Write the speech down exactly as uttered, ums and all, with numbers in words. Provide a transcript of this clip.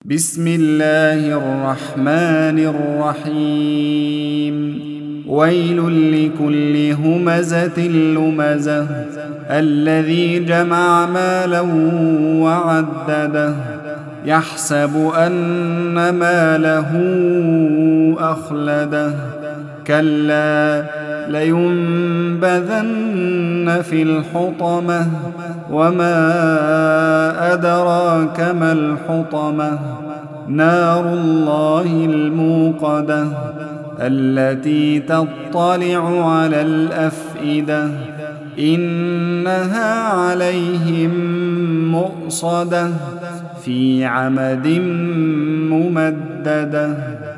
بسم الله الرحمن الرحيم ويل لكل همزة لمزة الذي جمع مالا وعدده يحسب أن ماله أخلده كلا لينبذن في الحطمة وما أدراك ما الحطمة نار الله الموقدة التي تطلع على الأفئدة إنها عليهم مؤصدة في عمد ممددة.